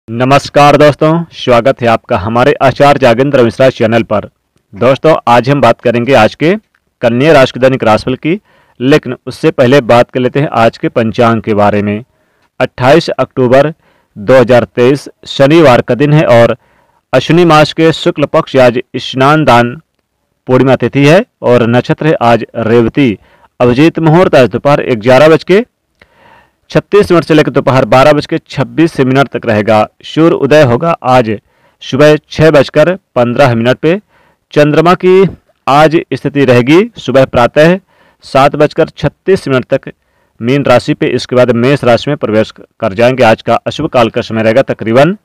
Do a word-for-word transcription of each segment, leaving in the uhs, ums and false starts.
नमस्कार दोस्तों, स्वागत है आपका हमारे आचार्य जागेंद्र मिश्रा चैनल पर। दोस्तों, आज हम बात करेंगे आज के कन्या राशि के दैनिक राशिफल की, लेकिन उससे पहले बात कर लेते हैं आज के पंचांग के बारे में। अट्ठाईस अक्टूबर दो हज़ार तेईस शनिवार का दिन है और अश्विनी मास के शुक्ल पक्ष आज स्नान दान पूर्णिमा तिथि है और नक्षत्र है आज रेवती। अभिजीत मुहूर्त आज दोपहर ग्यारह बज के छत्तीस मिनट से लेकर दोपहर बारह बज के छब्बीस मिनट तक रहेगा। सूर्य उदय होगा आज सुबह छः बजकर पंद्रह मिनट पे। चंद्रमा की आज स्थिति रहेगी सुबह प्रातः सात बजकर छत्तीस मिनट तक मीन राशि पे, इसके बाद मेष राशि में प्रवेश कर जाएंगे। आज का अशुभ काल का समय रहेगा तकरीबन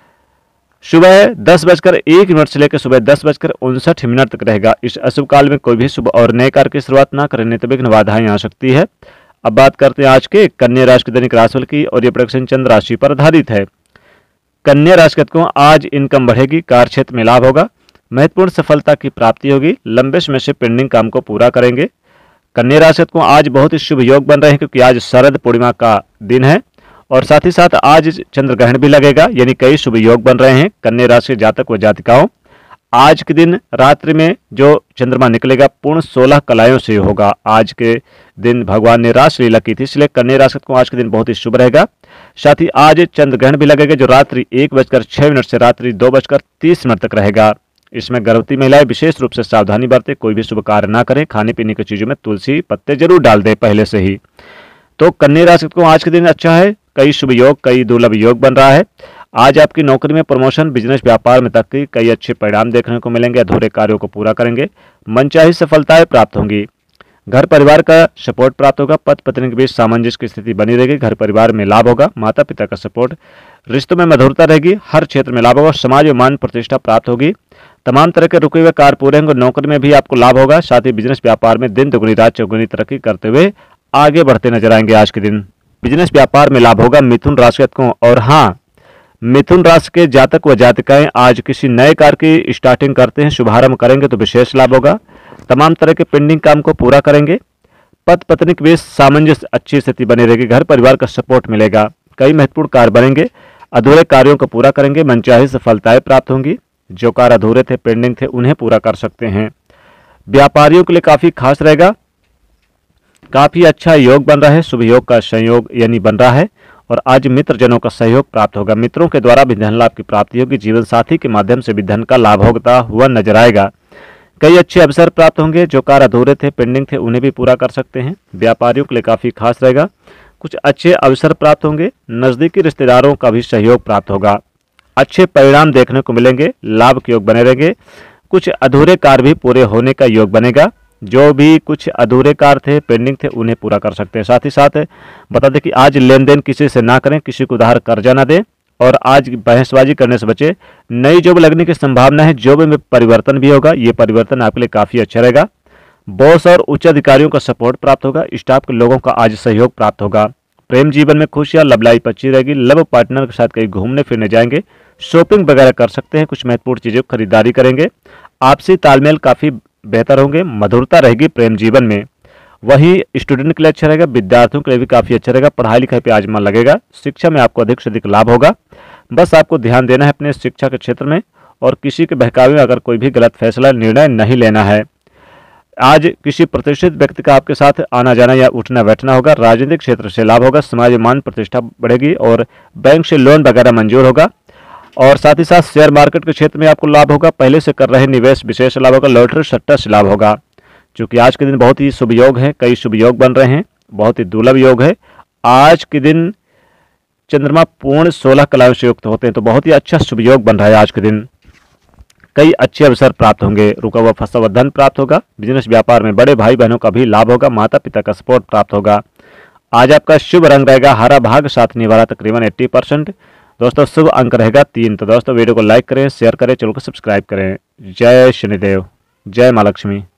सुबह दस बजकर एक मिनट से लेकर सुबह दस बजकर उनसठ मिनट तक रहेगा। इस अशुभ काल में कोई भी शुभ और नए कार्य की शुरुआत ना करें, नहीं तो विघ्न बाधाएं आ सकती है। अब बात करते हैं आज के कन्या राशि के दैनिक राशिफल की और ये प्रेडिक्शन चंद्र राशि पर आधारित है। कन्या राशि को आज इनकम बढ़ेगी, कार्य क्षेत्र में लाभ होगा, महत्वपूर्ण सफलता की प्राप्ति होगी, लंबे समय से पेंडिंग काम को पूरा करेंगे। कन्या राशि को आज बहुत ही शुभ योग बन रहे हैं क्योंकि आज शरद पूर्णिमा का दिन है और साथ ही साथ आज चंद्र ग्रहण भी लगेगा, यानी कई शुभ योग बन रहे हैं कन्या राशि के जातक व जातिकाओं। आज के दिन रात्रि में जो चंद्रमा निकलेगा पूर्ण सोलह कलायों से होगा। आज के दिन भगवान ने रास लीला की थी, इसलिए कन्या राशि को आज के दिन बहुत ही शुभ रहेगा। साथ ही आज चंद्र ग्रहण भी लगेगा जो रात्रि एक बजकर छः मिनट से रात्रि दो बजकर तीस मिनट तक रहेगा। इसमें गर्भवती महिलाएं विशेष रूप से सावधानी बरतें, कोई भी शुभ कार्य ना करें, खाने पीने की चीज़ों में तुलसी पत्ते जरूर डाल दें पहले से ही। तो कन्या राशि को आज के दिन अच्छा है, कई शुभ योग कई दुर्लभ योग बन रहा है। आज आपकी नौकरी में प्रमोशन, बिजनेस व्यापार में तरक्की, कई अच्छे परिणाम देखने को मिलेंगे, अधूरे कार्यों को पूरा करेंगे, मनचाही सफलताएं प्राप्त होंगी, घर परिवार का सपोर्ट प्राप्त होगा, पति पत्नी के बीच सामंजस्य की स्थिति बनी रहेगी, घर परिवार में लाभ होगा, माता पिता का सपोर्ट, रिश्तों में मधुरता रहेगी, हर क्षेत्र में लाभ होगा, समाज में मान प्रतिष्ठा प्राप्त होगी, तमाम तरह के रुके हुए कार्य पूरे होंगे, नौकरी में भी आपको लाभ होगा, साथ ही बिजनेस व्यापार में दिन दुगुनी रात चौगुनी तरक्की करते हुए आगे बढ़ते नजर आएंगे। आज के दिन बिजनेस व्यापार में लाभ होगा मिथुन राशि को। और हाँ, मिथुन राशि के जातक व जातिकाएं आज किसी नए कार्य की स्टार्टिंग करते हैं, शुभारंभ करेंगे तो विशेष लाभ होगा, तमाम तरह के पेंडिंग काम को पूरा करेंगे, पति पत्नी के बीच सामंजस्य अच्छी स्थिति बनी रहेगी, घर परिवार का सपोर्ट मिलेगा, कई महत्वपूर्ण कार्य बनेंगे, अधूरे कार्यों को पूरा करेंगे, मनचाही सफलताएं प्राप्त होंगी, जो कार्य अधूरे थे पेंडिंग थे उन्हें पूरा कर सकते हैं। व्यापारियों के लिए काफी खास रहेगा, काफी अच्छा योग बन रहा है, शुभ योग का संयोग यानी बन रहा है और आज मित्रजनों का सहयोग प्राप्त होगा, मित्रों के द्वारा भी धन लाभ की प्राप्ति होगी, जीवन साथी के माध्यम से भी धन का लाभ होता हुआ नजर आएगा, कई अच्छे अवसर प्राप्त होंगे, जो कार्य अधूरे थे पेंडिंग थे उन्हें भी पूरा कर सकते हैं। व्यापारियों के लिए काफी खास रहेगा, कुछ अच्छे अवसर प्राप्त होंगे, नजदीकी रिश्तेदारों का भी सहयोग प्राप्त होगा, अच्छे परिणाम देखने को मिलेंगे, लाभ के योग बने रहेंगे, कुछ अधूरे कार्य भी पूरे होने का योग बनेगा, जो भी कुछ अधूरे कार्य थे पेंडिंग थे उन्हें पूरा कर सकते हैं। साथ ही साथ बता दें कि आज लेन देन किसी से ना करें, किसी को उधार कर्जा ना दें और आज बहसबाजी करने से बचे। नई जॉब लगने की संभावना है, जॉब में परिवर्तन भी होगा, ये परिवर्तन आपके लिए काफी अच्छा रहेगा, बॉस और उच्च अधिकारियों का सपोर्ट प्राप्त होगा, स्टाफ के लोगों का आज सहयोग प्राप्त होगा, प्रेम जीवन में खुशियां लव लाइफ अच्छी रहेगी, लव पार्टनर के साथ कहीं घूमने फिरने जाएंगे, शॉपिंग वगैरह कर सकते हैं, कुछ महत्वपूर्ण चीजें खरीदारी करेंगे, आपसी तालमेल काफी बेहतर होंगे, मधुरता रहेगी प्रेम जीवन में। वही स्टूडेंट के लिए अच्छा रहेगा, विद्यार्थियों के लिए भी काफी अच्छा रहेगा, पढ़ाई लिखाई पे आज मन लगेगा, शिक्षा में आपको अधिक से अधिक लाभ होगा। बस आपको ध्यान देना है अपने शिक्षा के क्षेत्र में और किसी के बहकावे में अगर कोई भी गलत फैसला निर्णय नहीं लेना है। आज किसी प्रतिष्ठित व्यक्ति का आपके साथ आना जाना या उठना बैठना होगा, राजनीतिक क्षेत्र से लाभ होगा, समाज में मान प्रतिष्ठा बढ़ेगी और बैंक से लोन वगैरह मंजूर होगा और साथ ही साथ शेयर मार्केट के क्षेत्र में आपको लाभ होगा, पहले से कर रहे निवेश विशेष लाभ होगा, लॉटरी सट्टा से लाभ होगा। क्योंकि आज के दिन बहुत ही शुभ योग है, कई शुभ योग बन रहे हैं, बहुत ही दुर्लभ योग है। आज के दिन चंद्रमा पूर्ण सोलह कलाओं से युक्त होते हैं, तो बहुत ही अच्छा शुभ योग बन रहा है। आज के दिन कई अच्छे अवसर प्राप्त होंगे, रुका हुआ फंसा हुआ धन प्राप्त होगा, बिजनेस व्यापार में बड़े भाई बहनों का भी लाभ होगा, माता पिता का सपोर्ट प्राप्त होगा। आज आपका शुभ रंग रहेगा हरा, भाग साथ निवारा तकरीबन अस्सी परसेंट। दोस्तों, शुभ अंक रहेगा तीन। तो दोस्तों, वीडियो को लाइक करें, शेयर करें, चैनल को सब्सक्राइब करें। जय शनिदेव, जय माँ लक्ष्मी।